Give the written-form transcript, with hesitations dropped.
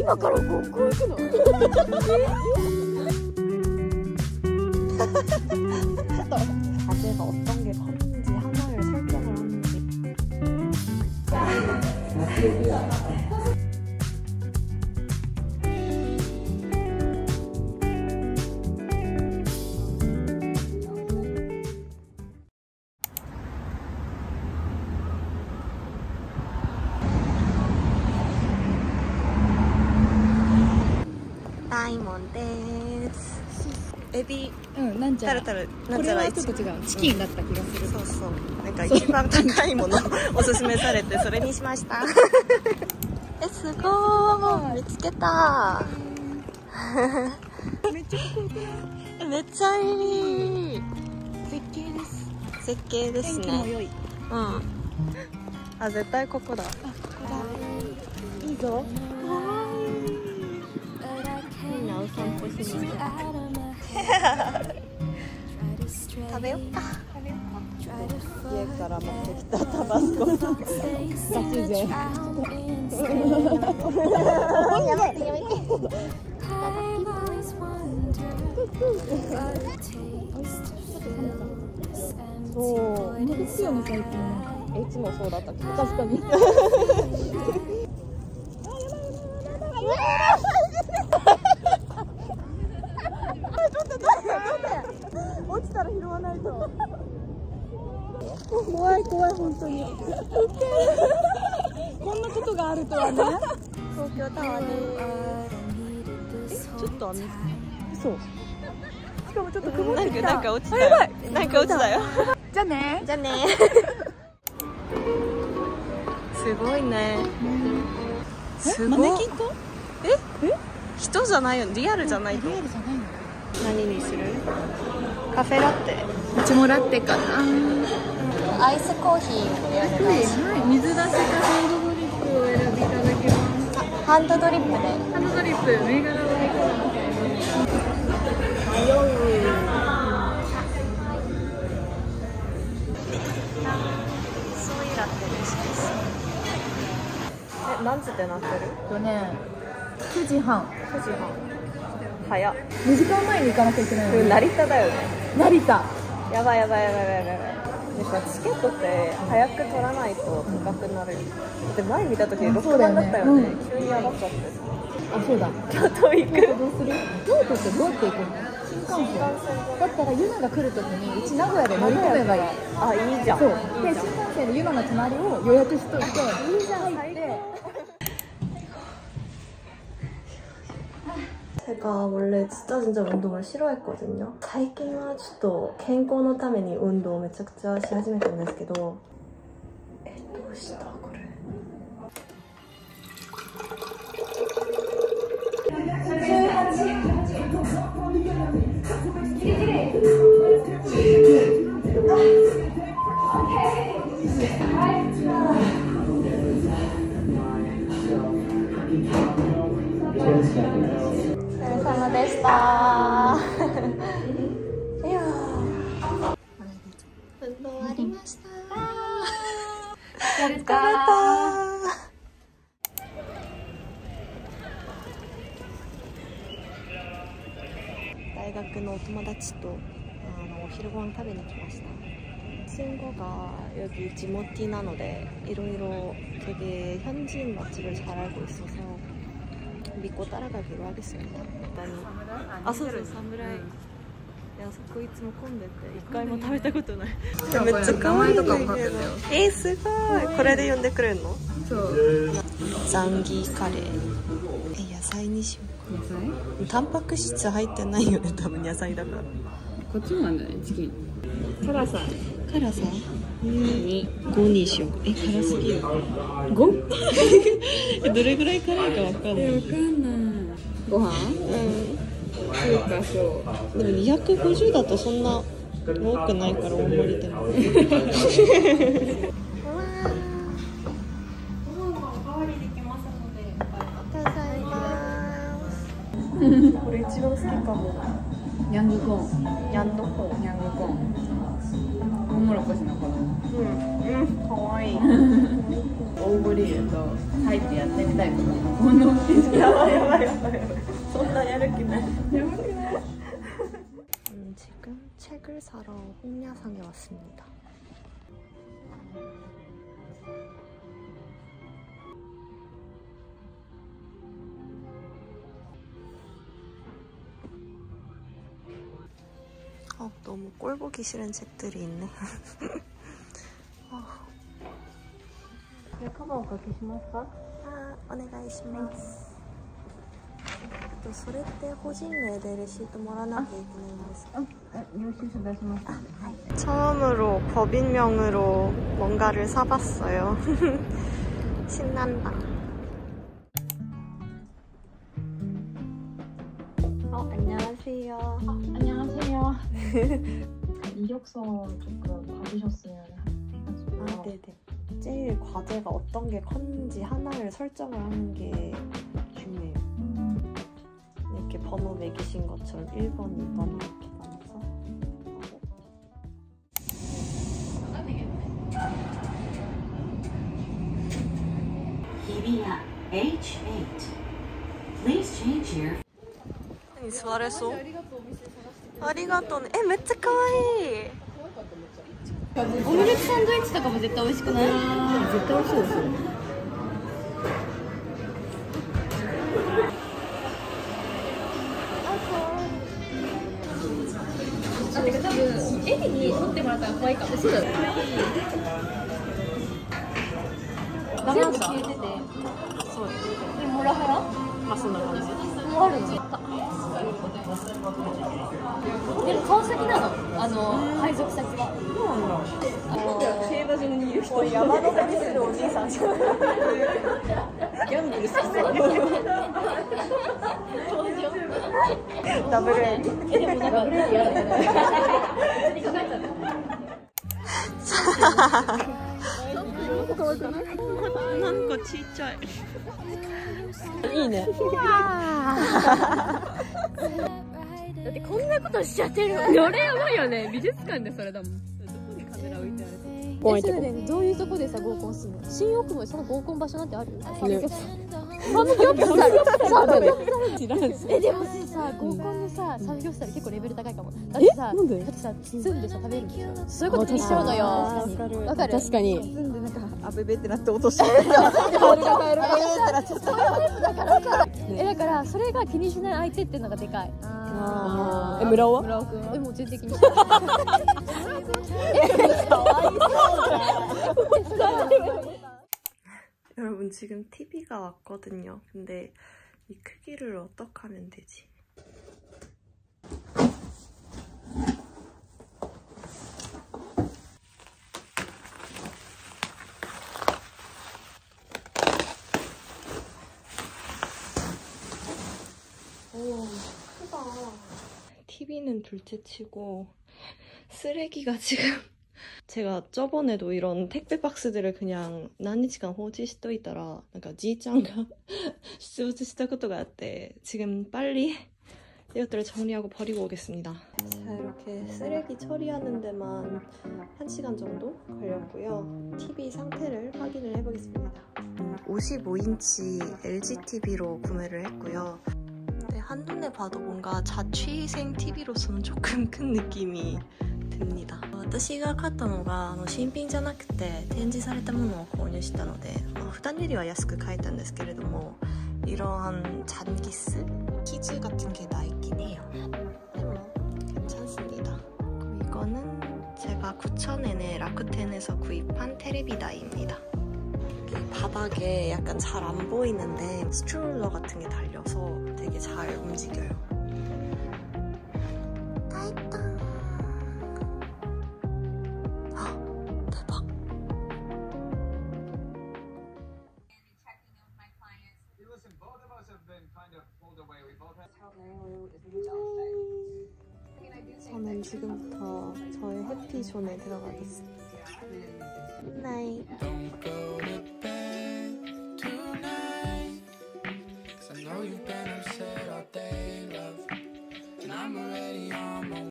今からこう行くの？ちょっと제가 어떤 게 봤는지 하나를 설정을 하는지. 다이몬 데스. 에비 なんちゃらタルこれはちょっと違うチキンだった気がする。 そうそう、なんか一番高いものおすすめされてそれにしましたえ、すごーい、見つけためっちゃかっこよくない？ めっちゃいい。 絶景です。 絶景ですね。 天気も良い。 うん。あ、絶対ここだ。 あ、ここだ。いいぞ。 みんなお散歩しに行く。食べよっか。家から持ってきたタバスコ。ガチ勢。やめてやめて。そう。 本当ですよね最近。 いつもそうだったけど。 確かに。落ちたら拾わないと。怖い怖い本当に。こんなことがあるとはね。 東京タワーで。ちょっと雨。 そう。しかもちょっと曇ってきた。 なんか落ちたよ。なんか落ちたよ。 じゃあね。 じゃあね。すごいね。すごい。 マネキンか？ え？人じゃないよ。リアルじゃないと。 リアルじゃないの？ 何にする？カフェラテ。 うちもラテかな。 アイスコーヒーでお願いします。 はい、水出しかハンドドリップをお選びいただけます。 ハンドドリップで。 ハンドドリップ、銘柄はいかがですか？ 迷う。そういうラテです。え、何時ってなってる 9時半。 ？9時半。早っ。 2時間前に行かなきゃいけないのに。 成田だよね。 成田。 やばいやばいやばいやばいやばい。でさ、チケットって早く取らないと高くなるよ。で、前見た時6万だったよね。急に上がっちゃって。 あ、そうだ。 京都行く。 どうする？京都ってどうやって行くの？新幹線。だったらユナが来るときにうち名古屋で乗り込めばいい。 あ、いいじゃん。 そう。で、新幹線でユナの隣を予約しといて。いいじゃん。入って。 제가 원래 진짜 운동을 싫어했거든요. 最近はちょっと健康のために運動をめちゃくちゃし始めたんですけど、どうしたこれ。お疲れ様でした。いや運動終わりました。 疲れた。 大学のお友達とお昼ご飯食べに来ました。친구가 여기 지모티 나노데 이러이러 되게 현지인 맛집을 잘 알고 있어서 믿고 따라가기로 하겠습니다. 아,そうそう、サムライ。いや、そこいつも混んでて一回も食べたことない。めっちゃ可愛いんだけど。すごい。これで呼んでくれるの？ そう。 ザンギカレー。野菜にしようか。野菜？タンパク質入ってないよね、多分野菜だから。 こっちもなんだね、チキン。辛さ。 辛さ？5にしよう。辛すぎる。5？ どれぐらい辛いかわかんない。 わかんない。ご飯？中華小。 でも250だとそんな多くないから大盛りでも。ご飯のおかわりできますので。ございます。これ一番好きかも。 ヤングコーン。 ヤングコーン。 ヤングコーン。トウモロコシの子供。 かわいい。 大振り言うと入ってやってみたいことこんな大きいやばいやばいやばいそんなやる気ない지금 책을 사러 홍야상에 왔습니다. 너무 꼴 보기 싫은 책들이 있네. カバンおかけしますか？ お願いします。それって個人名でレシートもらわなきゃいけないんですか？ 領収書出しますので。 처음으로 법인명으로 뭔가를 사봤어요. 신난다. 안녕하세요. 안녕하세요. 이력서 조금 받으셨으면 해가지고. 네네. 제일 과제가 어떤 게 컸는지 하나를 설정을 하는 게 중요해요. 이렇게 번호 매기신 것처럼 1번, 2번 이렇게 나눠서 하고. Hibiya H8. Please change here. 何座れそう？ありがとうね。めっちゃ可愛い。 オムレツサンドイッチとかも絶対美味しくない？絶対美味しいですよ。多分エリに撮ってもらったら可愛いかも。そうだよ。全部消えてて。そう。でモラハラ？まあそんな感じ。もあるんですよ。でも川崎なの、配属先は。 競馬場にいる人山登りするおじいさんじゃないギャンブル好きそうダブルエリでもなんかダブルエリやだよね普通に考えたらなんかちっちゃいいいねだってこんなことしちゃってるのれやばいよね美術館でそれだもんどこにカメラ置いてあるそれねどういうとこでさ合コンするの新大久保でその合コン場所なんてあるサムギョプサル知らんしでもさ合コンでさサムギョプサル結構レベル高いかもだってさなんでだってさ包んでさ食べるんですよそういうこと一緒のよわかる確かに包んでなんかあべべってなって落としてるカエルがカエルがってなっちゃったそういうやつだからさだからそれが気にしない相手っていうのがでかい村尾は？村尾くんもう全然気にしないかわいそうじゃん 여러분 지금 TV가 왔거든요. 근데 이 크기를 어떻게 하면 되지? 오, 크다. TV는 둘째치고 쓰레기가 지금 제가 저번에도 이런 택배 박스들을 그냥何日間 放置しといたら じいちゃんが 수우지したことがあって 지금 빨리 이것들을 정리하고 버리고 오겠습니다. 자, 이렇게 쓰레기 처리하는 데만 1시간 정도 걸렸고요. TV 상태를 확인을 해보겠습니다. 55인치 LG TV로 구매를 했고요. 근데 한눈에 봐도 뭔가 자취생 TV로서는 조금 큰 느낌이 듭니다. 私が買ったのが新品じゃなくて展示されたものを購入したので普段よりは安く買えたんですけれども이러한 잔기스? 키즈 같은 게 나있긴 해요. 뭐 괜찮습니다. 이거는 제가 9,000엔에 라쿠텐에서 구입한 테레비다이입니다. 바닥에 약간 잘 안 보이는데 스트롤러 같은 게 달려서 되게 잘 움직여요. 다 있다. 대박. 저는 지금부터 저의 해피존에 들어가겠습니다. 굿나잇. Don't go to bed tonight, 'cause I know you've been